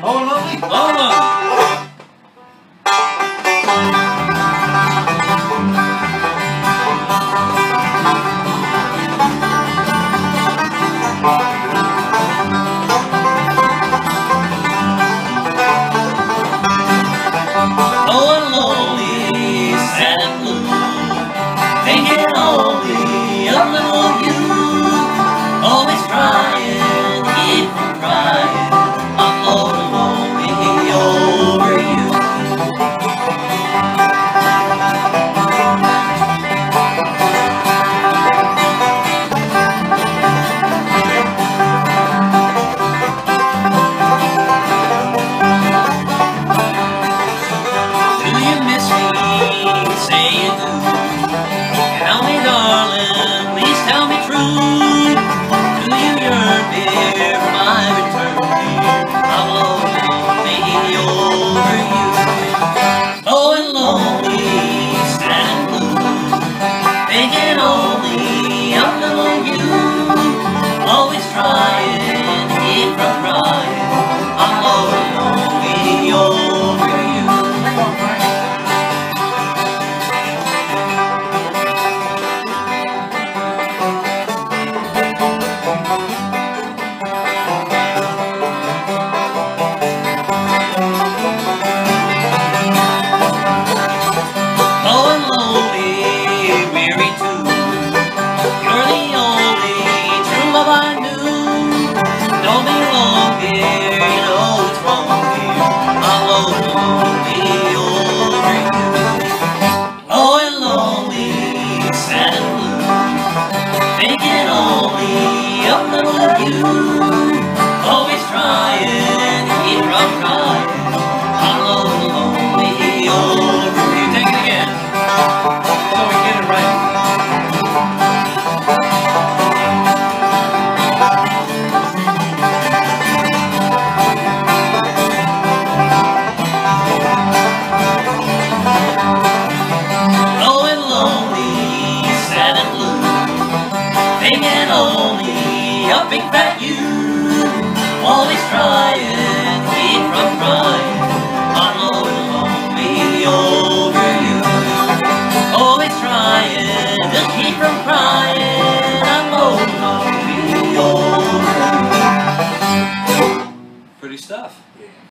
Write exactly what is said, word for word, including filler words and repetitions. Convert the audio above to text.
Oh, lovely. Oh, lovely. Oh, I'm lonely, sad and blue, thinking only of little you. Always trying to keep from crying. I'm all lonely over you. Do you miss me? Say you do. Tell me, darling, please tell me true. Do you yearn, dear, for my return, dear? I'm lonely over you. Oh, and lonely, sad and blue, thinking only of little you. Always trying to keep from crying. I'm lonely over you. Oh, and lonely, weary too. You're the only true love I knew. Don't be long, dear, you know it's wrong, dear. I'm lonely over you. Oh, and lonely, sad and blue, thinking only of little you. Always trying to keep from crying. I'm lonely over you. Take it again. So we get it right. Oh, and lonely, sad and blue, thinking only of big fat you. Always trying to keep from crying.